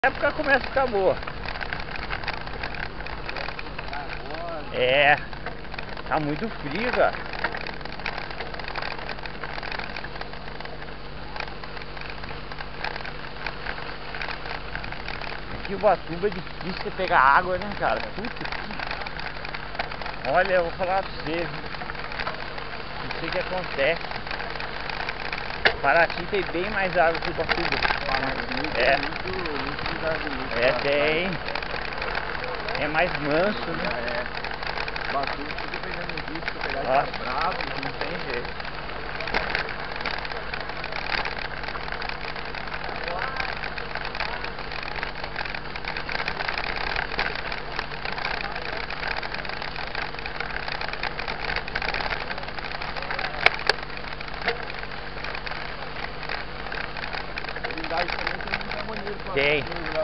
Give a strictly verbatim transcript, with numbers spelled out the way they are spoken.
A época começa a ficar boa. É, tá muito frio, cara. Aqui o Ubatuba é difícil você pegar água, né, cara? Puta que... Olha, eu vou falar pra você, não sei o que acontece. Paraty tem bem mais água que o Ubatuba. Paraty é muito, muito lugar bonito. É, tem. É mais manso, né? É. Ubatuba, tudo pegando visto, pegar Nossa. de bravo, não tem jeito.